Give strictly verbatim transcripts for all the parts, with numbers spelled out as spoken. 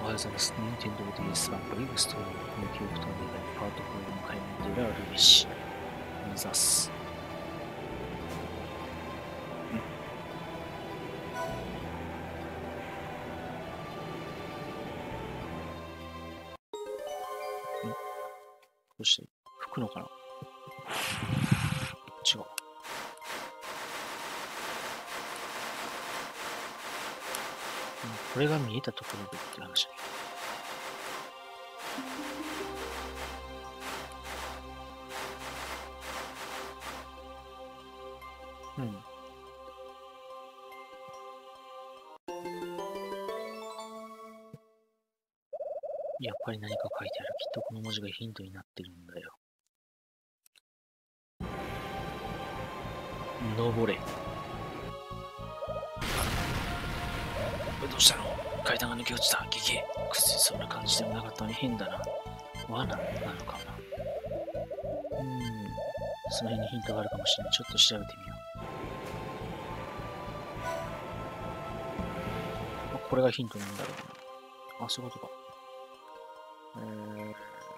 はようございます。任天堂 ディーエス 版ブレイブストーリーの記憶とのパートフォーの回目であるべし目指す。うん。うん。どうして吹くのかな。違う。これが見えたところでって話だけど。うん。やっぱり何か書いてある。きっとこの文字がヒントになってるんだよ。登れ。どうしたの？階段が抜け落ちた。ゲゲ。くせそんな感じでもなかったのに変だな。罠なのかな。うーん。その辺にヒントがあるかもしれない。ちょっと調べてみよう。これがヒントなんだろうな。あ、そういうことか。えーっ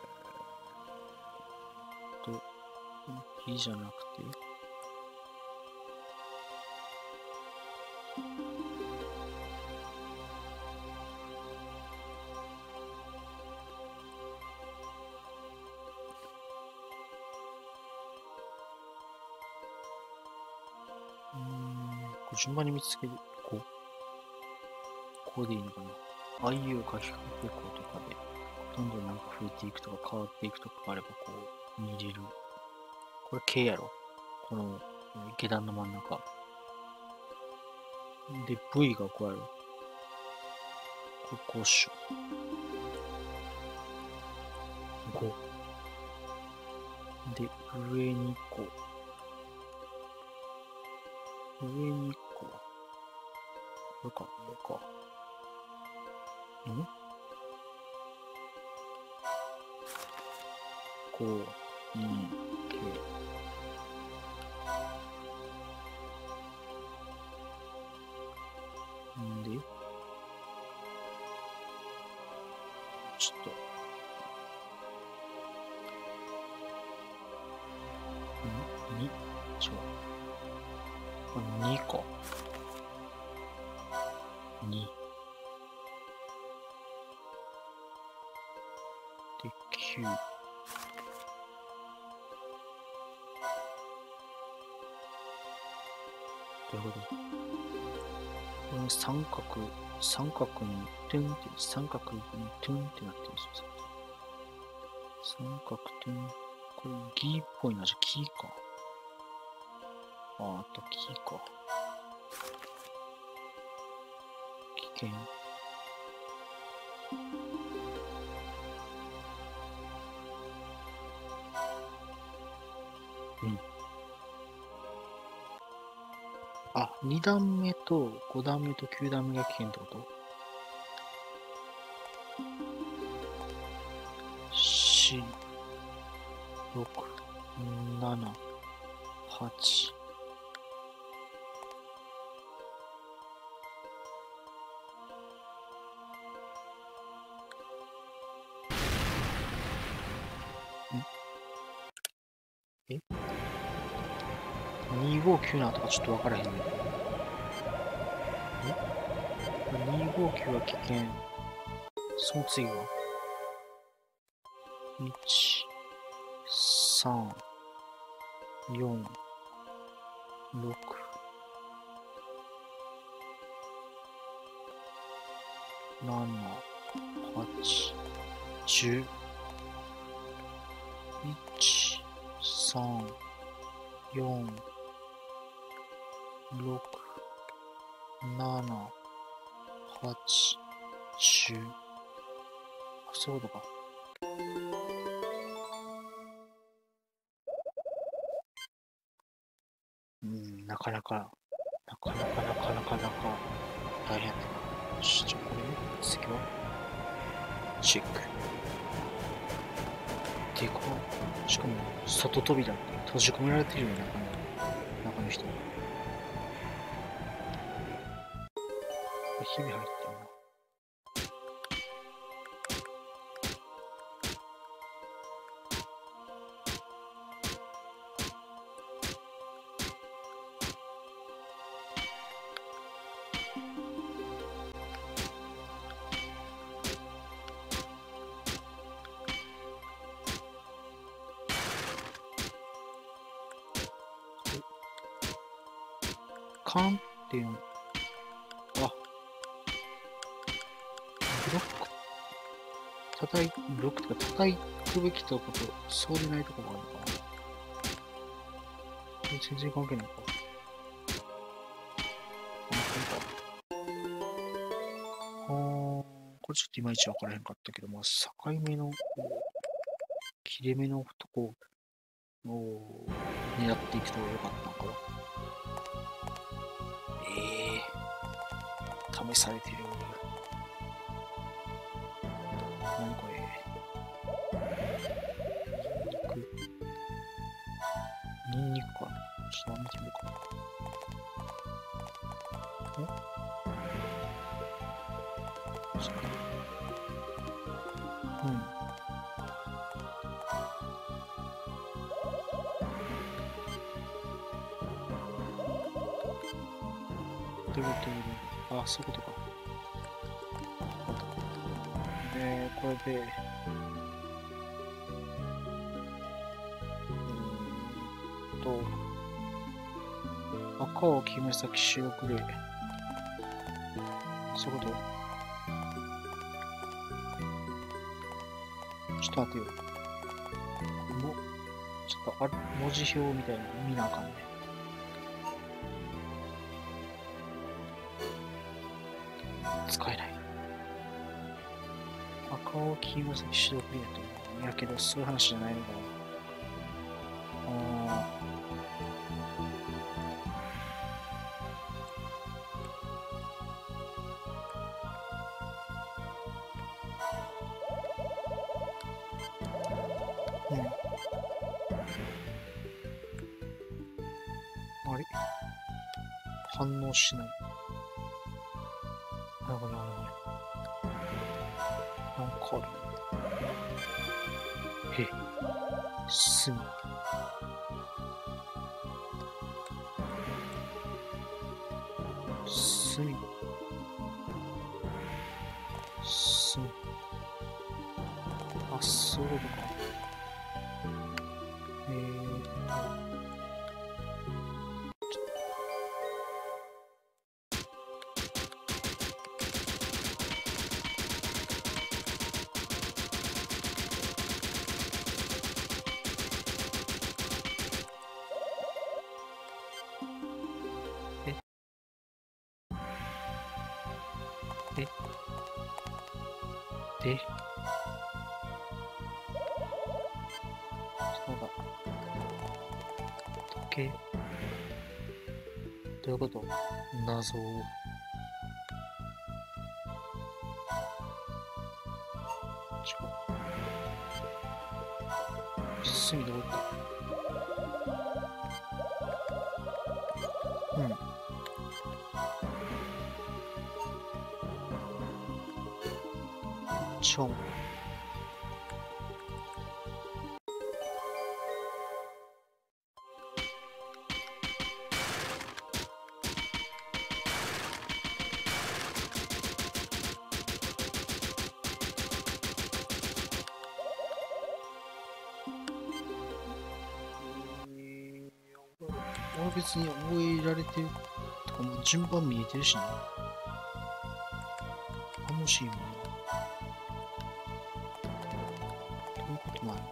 と、火じゃなくて、うーん、これ順番に見つけて、こう、こうでいいのかな。ああいう書き込みとかで、どんどんなんか増えていくとか変わっていくとかがあれば、こう、見れる。これ K やろ。この下段の真ん中。で、V がこうある。これこうしよう。ご。で、上にこう。上にこう。これか、これか。んこう、に、K。んで、ちょっと、んに、違う。これにか。に。で、きゅう。どういうこと？この三角、三角にトゥンって、三角にトゥンってなってるんですよ。三角トゥン。これギーっぽいな。じゃキーか。あ、あった、キーか。危険。うん。あ、に段目とご段目ときゅう段目が危険ってこと？ よん、ろく、なな、はち。ん？え ?にごきゅうなのとかちょっとわからへんね。え ?にごきゅう は危険。その次は いち、さん、よん、ろく、なな、はち、じゅう。いち、さん、よん、ろく、なな、はち、じゅう。あ、そういうことか。うん、なかなか、なかなかなかなかなか大変だな。よし、じゃあこれね、次は、チェック。でかっ。しかも、外扉って閉じ込められてるよね、中の、中の人に。ひび入ってるな。 カンっていうの。あ、ブロック。叩い、ブロックとか叩くべきとこと、そうでないところがあるのかな。全然関係ないか。あ、これか。あー、これちょっといまいちわからへんかったけど、まあ、境目の、切れ目のとこを狙っていくとよかったのかな。ええー、試されてる。何これ。ニンニク。ニンニクかな。ちょっと見てみようかな。おそっか。うん。どういうこと？あ、そういうことか。えー、これで、うーんと、赤を決め先白くで、そういうこと？ちょっと待ってよ。もちょっとあれ、文字表みたいなの見なあかんね。使えない。赤を黄色先白くでやと思う。やけど、そういう話じゃないのかな。あー、うん。あれ反応しない。なるほど、なるほど。なんかある。へ、すみ。すみ。すみ。あ、そういうことか。えーと、え、え、で、そうだ。時計。どういうこと？謎を。ちょ、隅どこ行った？うん。ちょん。俺別に覚えられてるとかもう順番見えてるしね。楽しいもんな。どういうことなの？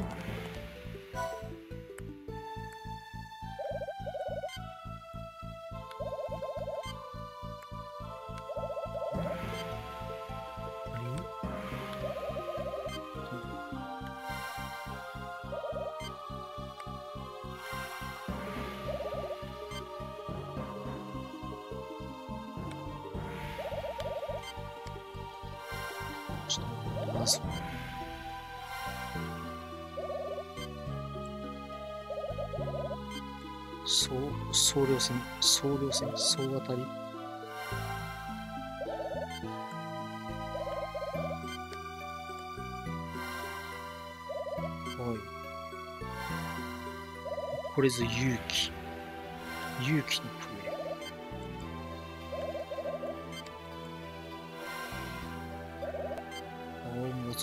あれ？ちょっとまず総総量線総量線総当たり。おい、これぞ勇気勇気のプレイ。青紫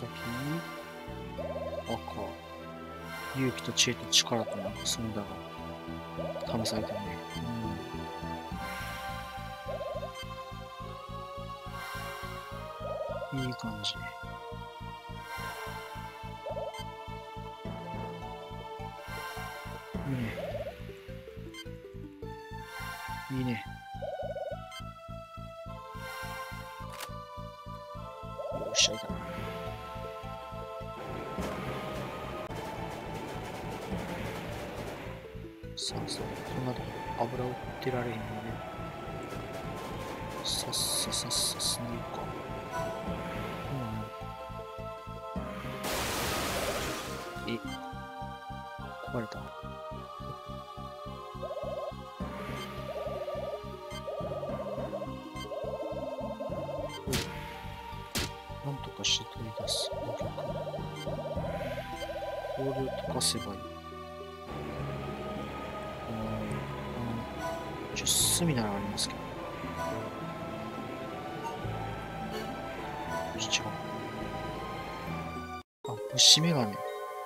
赤、勇気と知恵と力となんかそんだが試されてるね。うん。 いい感じ。いいね。いいね。よっしゃ、いた。さあ、そう。そんなとこ油売ってられへんので、さっささっさ進んでいくか。うん。え、壊れた。なんとかして取り出す。お客。これを溶かせばいい。うん。一応炭ならありますけど。違う。あ、虫眼鏡。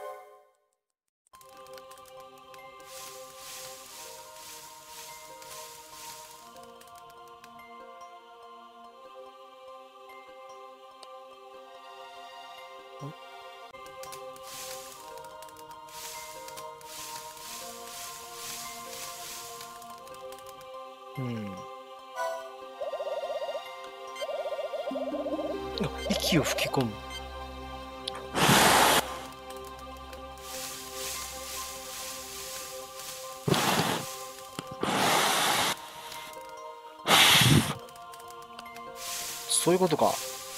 うん。あ、息を吹き込む。そういうことか。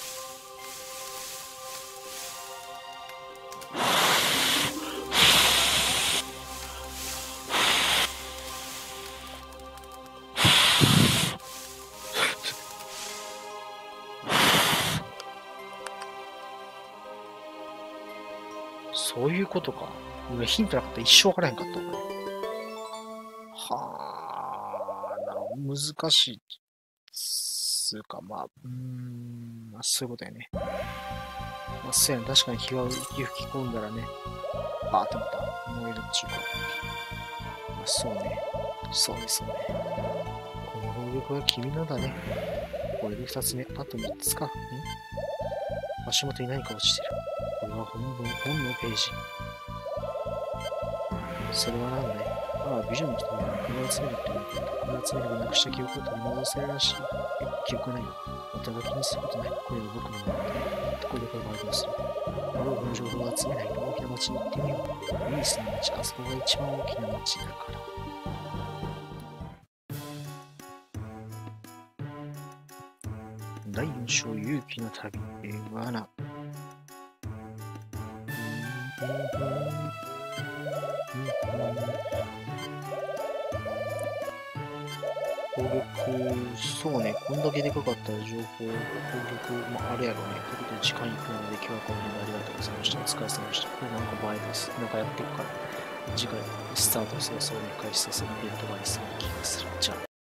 そういうことか。俺ヒントなかったら一生わからへんかった、これ。はあ、なるほど。難しい。つうか、まあ、うーん、まあ、そういうことやね。まあ、そうやね。確かに火は、息吹き込んだらね、バーってまた燃えるっていうか。まあ、そうね。そうね、そうね。この能力は君のだね。これで二つ目。あと三つか。ん足元に何か落ちてる。これは本文、本のページ。それは何だい？ああ、美女の人がこれを集めるって言うけど、これを集めればなくした記憶を取り戻せるらしい。え、記憶ないよ。お互い気にすることない。これは僕のものだ。これでこれからどうする？俺はこの情報を集めないと大きな町に行ってみよう。ルイスの町、あそこが一番大きな町だから。だいよん章勇気の旅、えー、罠。攻撃、そうね、こんだけでかかったら情報、攻撃、まあ、あれやろうね。ということで時間いくので、今日はこの辺でありがとうございました。お疲れ様でした。これなんか映えです。なんかやっていくから、次回、スタート早々に開始させるイベントがありそうな気がする。じゃあ。